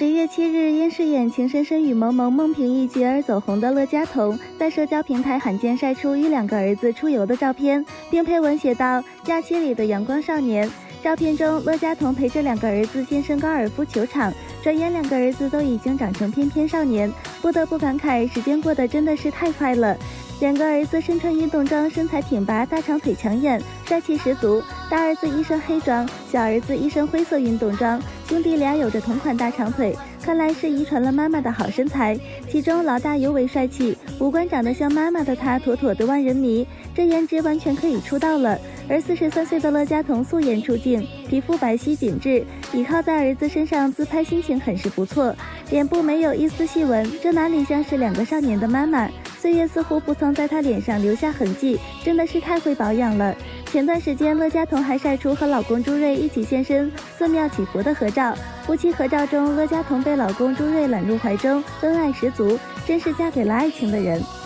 月7日，因饰演《情深深雨蒙蒙孟平一角》而走红的乐嘉彤，在社交平台罕见晒出与2个儿子出游的照片，并配文写道：“假期里的阳光少年。”照片中，乐嘉彤陪着2个儿子现身高尔夫球场，转眼2个儿子都已经长成翩翩少年，不得不感慨，时间过得真的是太快了。2个儿子身穿运动装，身材挺拔，大长腿抢眼，帅气十足。大儿子一身黑装，小儿子一身灰色运动装，兄弟俩有着同款大长腿，看来是遗传了妈妈的好身材。其中老大尤为帅气，五官长得像妈妈的他，妥妥的万人迷，这颜值完全可以出道了。而43岁的乐嘉彤素颜出镜，皮肤白皙紧致，倚靠在儿子身上自拍，心情很是不错，脸部没有一丝细纹，这哪里像是2个少年的妈妈？岁月似乎不曾在她脸上留下痕迹，真的是太会保养了。前段时间，乐嘉彤还晒出和老公朱瑞一起现身寺庙祈福的合照，夫妻合照中，乐嘉彤被老公朱瑞揽入怀中，恩爱十足，真是嫁给了爱情的人。